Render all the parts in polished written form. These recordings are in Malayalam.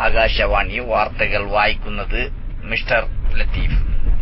ആകാശവാണി വാർത്തകൾ വായിക്കുന്നത് മിസ്റ്റർ ലത്തീഫ്.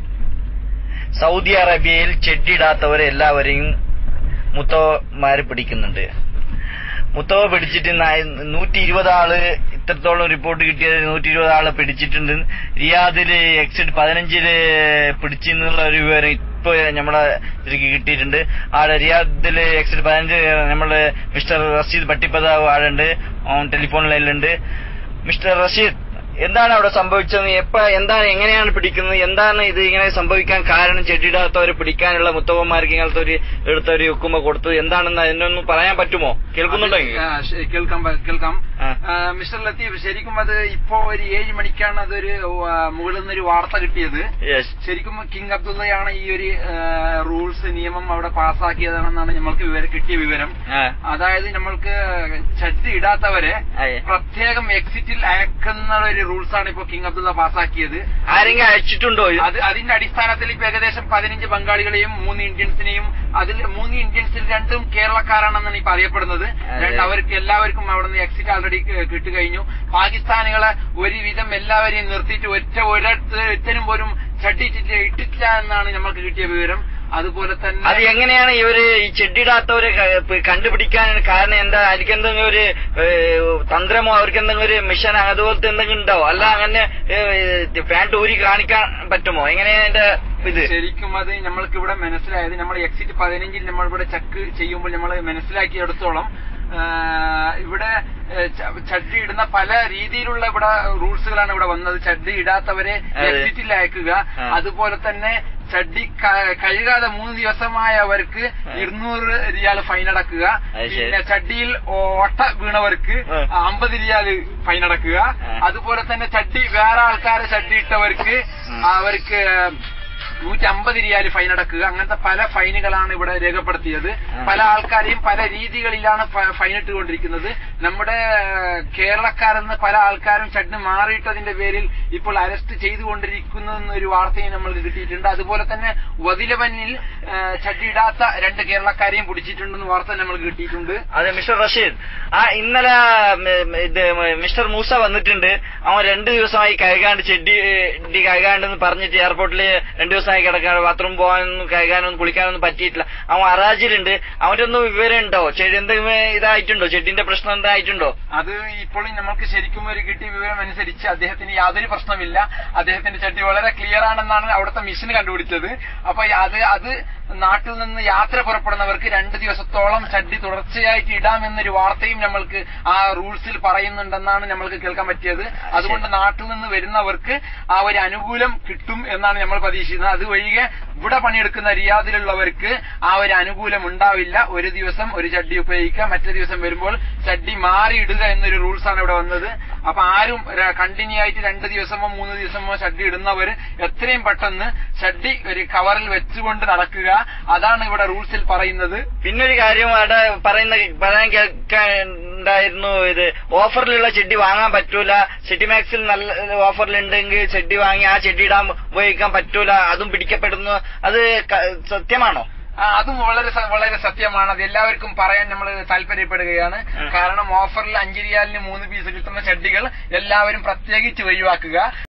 സൗദി അറേബ്യയിൽ ചെട്ടിയിടാത്തവരെ എല്ലാവരെയും മുത്തവന്മാര് പിടിക്കുന്നുണ്ട്. മുത്തവ പിടിച്ചിട്ട് 120 ആള് ഇത്രത്തോളം റിപ്പോർട്ട് കിട്ടിയത് 120 ആള് പിടിച്ചിട്ടുണ്ട്. റിയാദില് എക്സിറ്റ് 15 പിടിച്ചെന്നുള്ള ഒരു വിവരം ഇപ്പൊ നമ്മളെ ഇതിലേക്ക് കിട്ടിയിട്ടുണ്ട്. ആടെ റിയാദില് എക്സിറ്റ് 15 നമ്മള് മിസ്റ്റർ റഷീദ് ഭട്ടിപ്പതാവ് ആളുണ്ട്, ടെലിഫോൺ ലൈനിലുണ്ട്. മിസ്റ്റർ റഷീദ്, എന്താണ് അവിടെ സംഭവിച്ചത്? എങ്ങനെയാണ് പിടിക്കുന്നത്? എന്താണ് ഇത് ഇങ്ങനെ സംഭവിക്കാൻ കാരണം? ചെട്ടിയിടാത്തവരെ പിടിക്കാനുള്ള മുത്തവന്മാർക്ക് ഇങ്ങനത്തെ എടുത്തൊരു ഹുക്കുമ കൊടുത്തു. എന്താണെന്ന് അതിനൊന്നും പറയാൻ പറ്റുമോ? കേൾക്കുന്നുണ്ടോ? കേൾക്കാം. മിസ്റ്റർ ലത്തീഫ്, ശരിക്കും അത് ഇപ്പോ ഒരു 7 മണിക്കാണ് അതൊരു മുകളിൽ നിന്നൊരു വാർത്ത കിട്ടിയത്. ശരിക്കും കിങ് അബ്ദുള്ളയാണ് ഈ ഒരു റൂൾസ് നിയമം അവിടെ പാസ്സാക്കിയതാണെന്നാണ് നമ്മൾക്ക് കിട്ടിയ വിവരം. അതായത് നമ്മൾക്ക് ചട്ടി ഇടാത്തവരെ പ്രത്യേകം എക്സിറ്റിൽ അയക്കുന്ന ഒരു റൂൾസ് ആണ് ഇപ്പൊ കിങ് അബ്ദുള്ള പാസ്സാക്കിയത്. ആരെങ്കിലും അയച്ചിട്ടുണ്ടോ? അതിന്റെ അടിസ്ഥാനത്തിൽ ഇപ്പൊ ഏകദേശം 15 ബംഗാളികളെയും 3 ഇന്ത്യൻസിനെയും, അതിൽ 3 ഇന്ത്യൻസിൽ 2 കേരളക്കാരാണെന്നാണ് ഇപ്പൊ അറിയപ്പെടുന്നത്. അവർക്ക് എല്ലാവർക്കും അവിടെ നിന്ന് എക്സിറ്റ് ആൾറെഡി കിട്ടുകഴിഞ്ഞു. പാകിസ്ഥാനികളെ ഒരുവിധം എല്ലാവരെയും നിർത്തിയിട്ട് ഒറ്റനും പോലും ഇട്ടിട്ടില്ല എന്നാണ് നമ്മൾക്ക് കിട്ടിയ വിവരം. അതുപോലെ തന്നെ അത് എങ്ങനെയാണ് ഇവര് ഈ ചെട്ടിയിടാത്തവരെ കണ്ടുപിടിക്കാൻ കാരണം? എന്താ? എനിക്ക് എന്തെങ്കിലും ഒരു തന്ത്രമോ അവർക്ക് എന്തെങ്കിലും ഒരു മിഷൻ അതുപോലത്തെ എന്തെങ്കിലും ഉണ്ടോ? അല്ല അങ്ങനെ പാന്റ് ഊരി കാണിക്കാൻ പറ്റുമോ? എങ്ങനെയാ എന്റെ ഇത്? ശരിക്കും അത് നമ്മൾക്ക് ഇവിടെ മനസ്സിലായത്, നമ്മൾ എക്സിറ്റ് 15 നമ്മളിവിടെ ചെക്ക് ചെയ്യുമ്പോൾ നമ്മൾ മനസ്സിലാക്കിയെടുത്തോളം ഇവിടെ ചഡ്ഡി ഇടുന്ന പല രീതിയിലുള്ള ഇവിടെ റൂൾസുകളാണ് ഇവിടെ വന്നത്. ചഡ്ഡി ഇടാത്തവരെ എക്സിറ്റിൽ അയക്കുക, അതുപോലെ തന്നെ ചഡ്ഡി കഴുകാതെ 3 ദിവസമായവർക്ക് 200 റിയാൽ ഫൈൻ അടക്കുക, പിന്നെ ചഡ്ഡിയിൽ ഓട്ട വീണവർക്ക് 50 റിയാൽ ഫൈൻ അടക്കുക, അതുപോലെ തന്നെ ചഡ്ഡി വേറെ ആൾക്കാരെ ചഡ്ഡി ഇട്ടവർക്ക് അവർക്ക് 150 റിയാൽ ഫൈൻ അടക്കുക. അങ്ങനത്തെ പല ഫൈനുകളാണ് ഇവിടെ രേഖപ്പെടുത്തിയത്. പല ആൾക്കാരെയും പല രീതികളിലാണ് ഫൈൻ ഇട്ടുകൊണ്ടിരിക്കുന്നത്. നമ്മുടെ കേരളക്കാരെന്ന് പല ആൾക്കാരും ചഡ്ഡി മാറിയിട്ടതിന്റെ പേരിൽ ഇപ്പോൾ അറസ്റ്റ് ചെയ്തുകൊണ്ടിരിക്കുന്നൊരു വാർത്തയും നമ്മൾക്ക് കിട്ടിയിട്ടുണ്ട്. അതുപോലെ തന്നെ വതിലവനിൽ ചഡ്ഡി ഇടാത്ത 2 കേരളക്കാരെയും പിടിച്ചിട്ടുണ്ടെന്ന് വാർത്ത നമ്മൾക്ക് കിട്ടിയിട്ടുണ്ട്. അതെ മിസ്റ്റർ റഷീദ്, ഇന്നലെ ഇത് മിസ്റ്റർ മൂസ വന്നിട്ടുണ്ട്. അവൻ 2 ദിവസമായി ചെഡ്ഡി കഴുകാണ്ടെന്ന് പറഞ്ഞിട്ട് എയർപോർട്ടിൽ 2 ദിവസമായി കിടക്കാണ്. ബാത്റൂം പോകാനൊന്നും കഴുകാനൊന്നും കുളിക്കാനൊന്നും പറ്റിയിട്ടില്ല. അവൻ അറാജിലുണ്ട്. അവന്റെ ഒന്നും വിവരം ഉണ്ടോ? എന്തെങ്കിലും ഇതായിട്ടുണ്ടോ? ചെടിന്റെ പ്രശ്നം എന്തായിട്ടുണ്ടോ? അത് ഇപ്പോഴും നമ്മൾക്ക് ശരിക്കും ഒരു കിട്ടിയ വിവരം അനുസരിച്ച് അദ്ദേഹത്തിന് യാതൊരു പ്രശ്നമില്ല. അദ്ദേഹത്തിന്റെ ചട്ടി വളരെ ക്ലിയർ ആണെന്നാണ് അവിടുത്തെ മിഷൻ കണ്ടുപിടിച്ചത്. അപ്പൊ അത് നാട്ടിൽ നിന്ന് യാത്ര പുറപ്പെടുന്നവർക്ക് 2 ദിവസത്തോളം ചട്ടി തുടർച്ചയായിട്ട് ഇടാമെന്നൊരു വാർത്തയും നമ്മൾക്ക് ആ റൂൾസിൽ പറയുന്നുണ്ടെന്നാണ് നമ്മൾക്ക് കേൾക്കാൻ പറ്റിയത്. അതുകൊണ്ട് നാട്ടിൽ നിന്ന് വരുന്നവർക്ക് ആ ഒരു അനുകൂലം കിട്ടും എന്നാണ് നമ്മൾ പ്രതീക്ഷിക്കുന്നത്. അതുവഴികെ ഇവിടെ പണിയെടുക്കുന്ന റിയാദിലുള്ളവർക്ക് ആ ഒരു അനുകൂലം ഉണ്ടാവില്ല. ഒരു ദിവസം ഒരു ചഡ്ഡി ഉപയോഗിക്കുക, മറ്റേ ദിവസം വരുമ്പോൾ ചഡ്ഡി മാറിയിടുക എന്നൊരു റൂൾസാണ് ഇവിടെ വന്നത്. അപ്പൊ ആരും കണ്ടിന്യൂ ആയിട്ട് 2 ദിവസമോ 3 ദിവസമോ ചഡ്ഡി ഇടുന്നവർ എത്രയും പെട്ടെന്ന് ചഡ്ഡി ഒരു കവറിൽ വെച്ചുകൊണ്ട് നടക്കുക. അതാണ് ഇവിടെ റൂൾസിൽ പറയുന്നത്. പിന്നൊരു കാര്യം അവിടെ പറയാൻ കേൾക്കാനുണ്ടായിരുന്നു, ഇത് ഓഫറിലുള്ള ചെഡ്ഡി വാങ്ങാൻ പറ്റൂല. സിറ്റി മാക്സിൽ നല്ല ഓഫറിലുണ്ടെങ്കിൽ ചെഡ്ഡി വാങ്ങി ആ ചെഡ്ഡി ഇടാൻ ഉപയോഗിക്കാൻ പറ്റൂല, അതും പിടിക്കപ്പെടുന്നു. അത് സത്യമാണോ? അതും വളരെ സത്യമാണ്. അത് എല്ലാവർക്കും പറയാൻ നമ്മൾ താല്പര്യപ്പെടുകയാണ്. കാരണം ഓഫറിൽ 5 റിയാലിന് 3 പീസ് കിട്ടുന്ന ചഡ്ഡികൾ എല്ലാവരും പ്രത്യേകിച്ച് ഒഴിവാക്കുക.